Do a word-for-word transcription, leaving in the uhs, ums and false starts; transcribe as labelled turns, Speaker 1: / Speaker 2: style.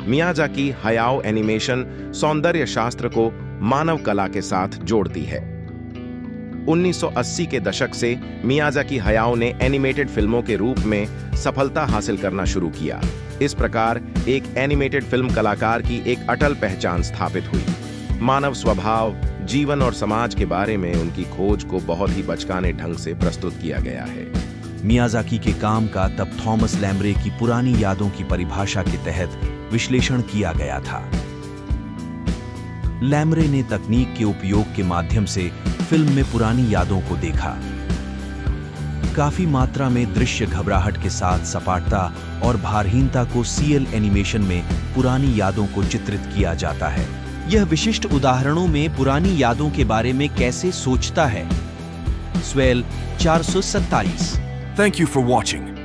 Speaker 1: Miyazaki Hayao animation सौंदर्य शास्त्र को मानव कला के साथ जोड़ती है। उन्नीस सौ अस्सी के दशक से मियाजाकी हयाओ ने एनिमेटेड फिल्मों के रूप में सफलता हासिल करना शुरू किया। इस प्रकार एक एनिमेटेड फिल्म कलाकार की एक अटल पहचान स्थापित हुई। मानव स्वभाव, जीवन और समाज के बारे में उनकी खोज को बहुत ही बचकाने ढंग से प्रस्तुत किया गया है।
Speaker 2: मियाजाकी के काम का तब थॉमस लैम्ब्रे की पुरानी यादों की परिभाषा के तहत विश्लेषण किया गया था। लैम्ब्रे ने तकनीक के उपयोग के माध्यम से फिल्म में पुरानी यादों को देखा। काफी मात्रा में दृश्य घबराहट के साथ सपाटता और भारहीनता को सीएल एनिमेशन में पुरानी यादों को चित्रित किया जाता है। यह विशिष्ट उदाहरणों में पुरानी यादों के बारे में कैसे सोचता है। स्वेल चार सौ सत्ताईस।
Speaker 3: Thank you for watching.